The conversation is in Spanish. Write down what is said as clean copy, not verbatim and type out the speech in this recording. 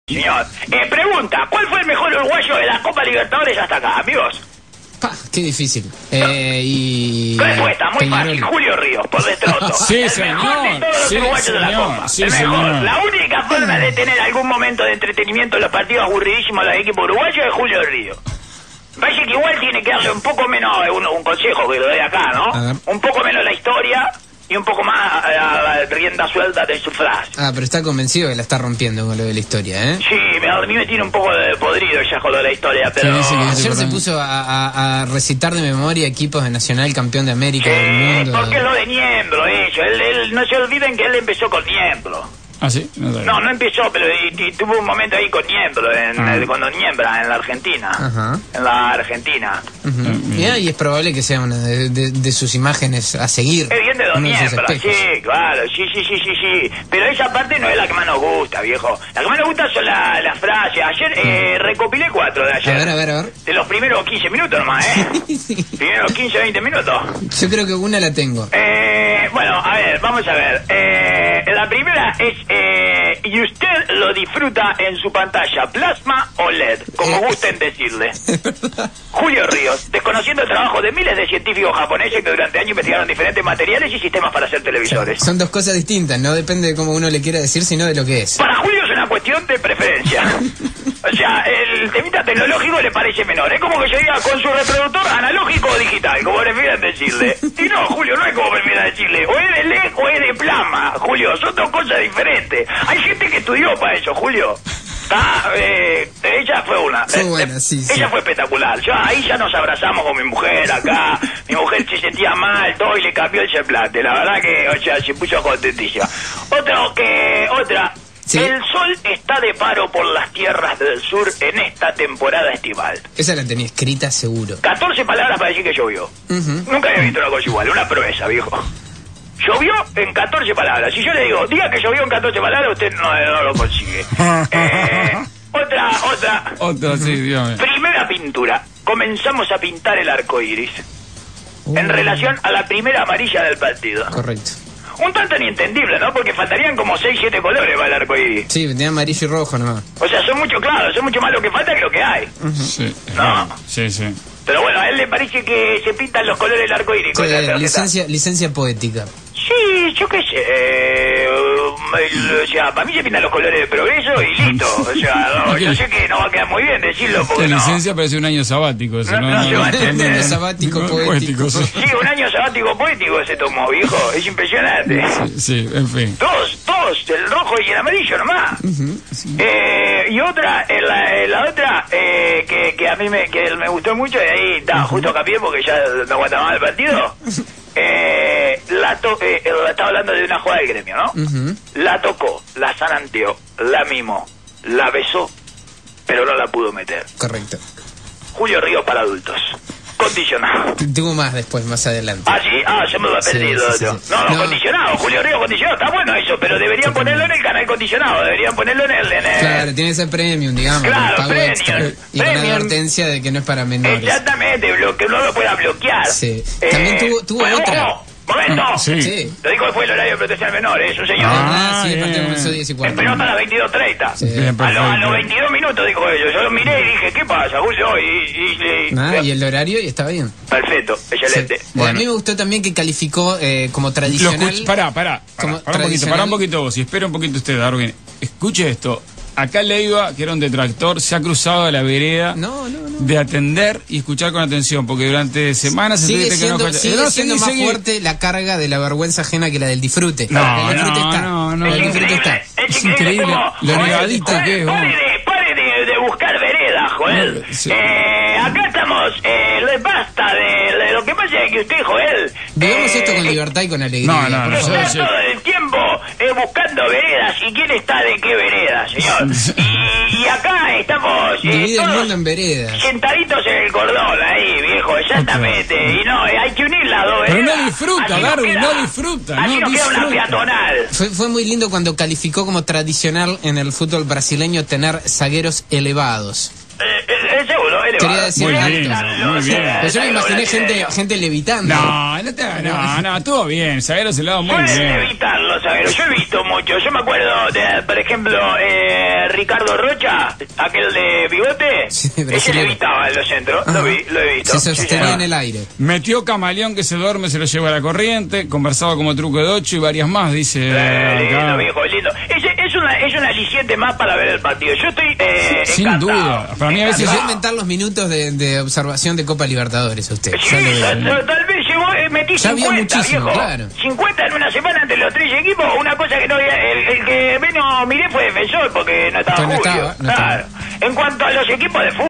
Señor, pregunta, ¿cuál fue el mejor uruguayo de la Copa Libertadores hasta acá, amigos? Qué difícil. Respuesta muy fácil, Julio Ríos, por destrozo. Sí, el señor. mejor de todos los uruguayos de la Copa. Sí, el mejor. señor. La única forma de tener algún momento de entretenimiento en los partidos aburridísimos de los equipos uruguayos es Julio Ríos. Parece que igual tiene que darle un poco menos, un consejo que lo doy acá, ¿no? Un poco menos la historia y un poco más rienda suelta de su frase. Pero está convencido que la está rompiendo con lo de la historia, ¿eh? Sí, a mí me tiene un poco de podrido ya con lo de la historia, pero... Sí, ayer se puso a recitar de memoria equipos de Nacional, campeón de América, del mundo. Porque es lo de Niembro, ellos. Él, no se olviden que él empezó con Niembro. ¿Ah, sí? No empezó, pero tuvo un momento ahí con Niembro, cuando Niembra, en la Argentina. Ajá. En la Argentina. Y es probable que sea una de sus imágenes a seguir. Es bien de Don Niembra, sí, claro, sí. Pero esa parte no es la que más nos gusta, viejo. La que más nos gusta son las frases. Ayer recopilé 4 de ayer. A ver. De los primeros 15 minutos nomás, Sí. Primeros 15, 20 minutos. Yo creo que una la tengo. Bueno, a ver, vamos a ver. La primera es, y usted lo disfruta en su pantalla, plasma o LED, como gusten decirle. Julio Ríos, desconociendo el trabajo de miles de científicos japoneses que durante años investigaron diferentes materiales y sistemas para hacer televisores. Son dos cosas distintas, no depende de cómo uno le quiera decir, sino de lo que es. Para Julio es una cuestión de preferencia. O sea, el temita tecnológico le parece menor. Es como que yo diga con su reproductor analógico o digital, como prefieran decirle. Y no, Julio, no es como prefieran decirle. O es de LED o es de plasma, Julio. Son dos cosas diferentes. Hay gente que estudió para eso, Julio. Ella fue una. Fue buena, sí. Ella fue espectacular. Ahí ya nos abrazamos con mi mujer acá. Mi mujer se sentía mal, todo, y le cambió el semblante. La verdad que, o sea, se puso contentísima. Otra. Sí. El sol está de paro por las tierras del sur en esta temporada estival. Esa la tenía escrita seguro. 14 palabras para decir que llovió. Nunca había visto una cosa igual, una proeza, viejo. Llovió en 14 palabras. Si yo le digo, diga que llovió en 14 palabras, usted no lo consigue. Otra, sí, dígame. Primera pintura. Comenzamos a pintar el arco iris. En relación a la primera amarilla del partido. Correcto. Un tanto inentendible, ¿no? Porque faltarían como 6, 7 colores para el arco iris. Sí, tenía amarillo y rojo nomás. O sea, son mucho más lo que falta que lo que hay. Sí. No. Sí. Pero bueno, a él le parece que se pintan los colores del arco iris. Licencia poética. Sí, yo qué sé. O sea, para mí se pintan los colores de progreso y listo. O sea, yo sé que no va a quedar muy bien decirlo porque la licencia parece un año sabático. Un año sabático poético. Sí, un año sabático poético se tomó, viejo. Es impresionante. Sí, en fin. Dos, el rojo y el amarillo nomás. Y otra, la otra, que a mí me gustó mucho, y ahí estaba justo capié porque ya no aguantaba más el partido. Estaba hablando de una jugada del gremio, ¿no? La tocó, la zaranteó, la mimó, la besó, pero no la pudo meter. Correcto. Julio Ríos para adultos. Condicionado. Tuvo más después, más adelante. Sí, se me lo he perdido. Sí. No, condicionado, Julio Ríos condicionado, está bueno eso, pero deberían ponerlo en el canal condicionado, deberían ponerlo en el... Claro, tiene ese premium, digamos. Claro, pago premium. Extra, y con advertencia de que no es para menores. Exactamente, que no lo pueda bloquear. Sí. También tuvo otra. ¡Momento! Sí. Lo dijo que fue el horario de protección al menor, es un señor. Sí, aparte comenzó 10 y cuarto. Esperó hasta las 22:30. Sí. A los 22 minutos dijo ellos. Yo lo miré y dije, ¿qué pasa, Julio? Y el horario y estaba bien. Perfecto, excelente. Sí. Bueno. A mí me gustó también que calificó como tradicional. Pará un poquito vos, y espera un poquito usted, Darwin. Escuche esto. Acá Leiva, que era un detractor, se ha cruzado a la vereda de atender y escuchar con atención, porque durante semanas sigue siendo más fuerte la carga de la vergüenza ajena que la del disfrute. El disfrute está. El disfrute está. Es increíble lo negadito que es. Pare de buscar veredas, Joel. Sí. Acá estamos, basta de lo que pasa es que usted, Joel... Digamos esto con libertad y con alegría. Está todo el tiempo buscando veredas. ¿Y quién está de qué veredas, señor? Y acá estamos... Divide el mundo en veredas. Sentaditos en el cordón ahí, viejo, exactamente. Y no, hay que unir las dos veredas. Pero no disfruta, Darwin, no disfruta. Así nos queda una peatonal. Fue muy lindo cuando calificó como tradicional en el fútbol brasileño tener zagueros elevados. Seguro, Quería decir muy bien. Pero yo me imaginé gente levitando. No, estuvo bien. Zaguero se lo ha dado muy bien. Pueden evitarlo, Zaguero. Yo he visto mucho. Yo me acuerdo de, por ejemplo, Ricardo Rocha, aquel de bigote. Sí, ese levitaba en los centros. Lo he visto. Se sostenía en el aire. Metió Camaleón que se duerme, se lo lleva a la corriente. Conversaba como truco de 8 y varias más, dice. Lindo, viejo, lindo. Es un aliciente más para ver el partido. Yo estoy sin encantado. duda. Para mí a veces... Va a inventar los minutos de observación de Copa Libertadores a usted. Sí, tal vez llegó, metí ya 50, viejo. Claro. 50 en una semana entre los 3 equipos. Una cosa que no había... El que menos miré fue Defensor porque no estaba Julio. No estaba. En cuanto a los equipos de fútbol,